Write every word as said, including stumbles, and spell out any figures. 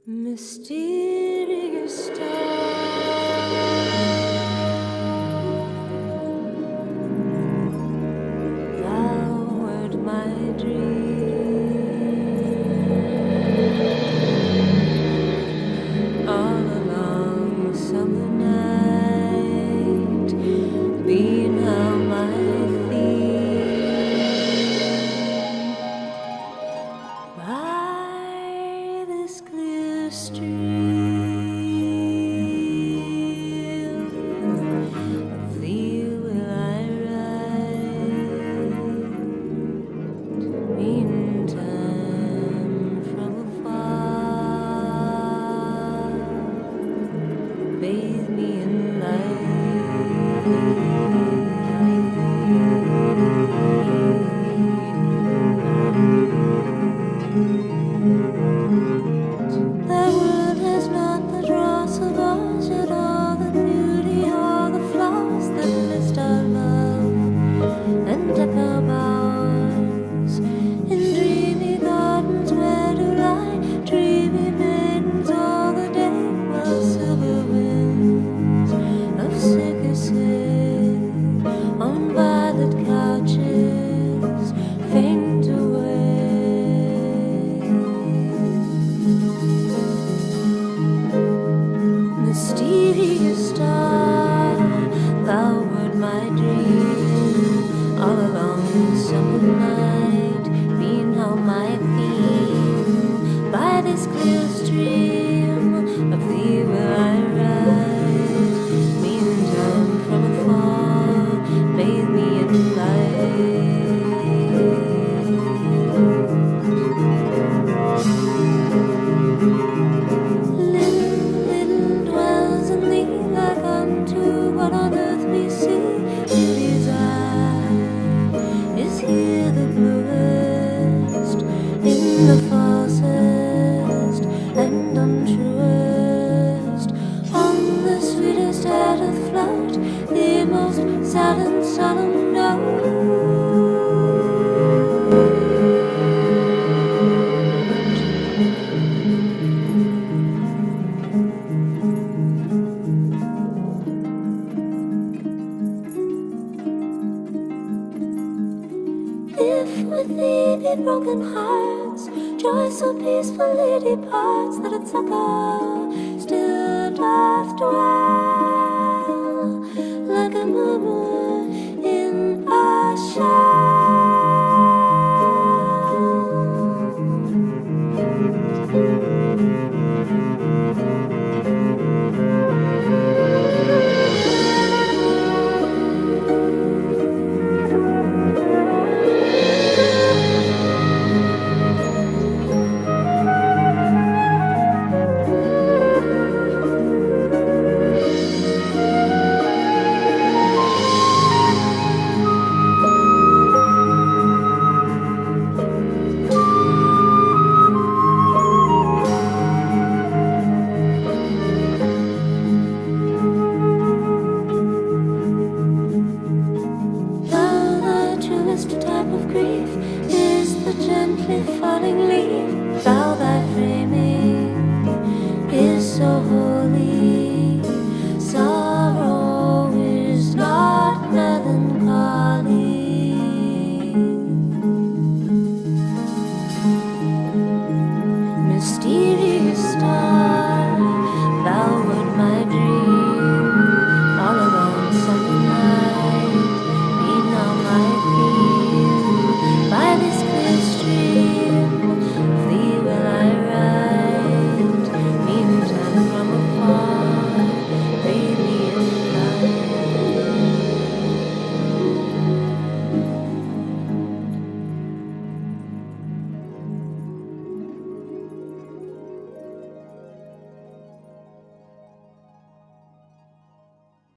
Mysterious star, thou art my dream. All along the summer night, be now my theme. By this clear stream of thee will I ride. Meantime from afar, bathe me in Thy world has not the dross of ours, yet all the beauty, all the flowers that list our love and deck our bowers. In dreamy gardens where do lie dreamy maidens all the day, while silver winds of circuses on violet couches faint away. Mysterious star, thou wert my dream. All along the summer night, be now my theme. By this clear stream of thee will I ride. Meantime from afar, bathe me in light. What on earth we see, beauty's eye is here the bluest, in the falsest and untruest, on the sweetest air doth float the most sad and solemn note. If with thee be broken hearts, joy so peacefully departs that its echo still doth dwell, like a murmur in a shower.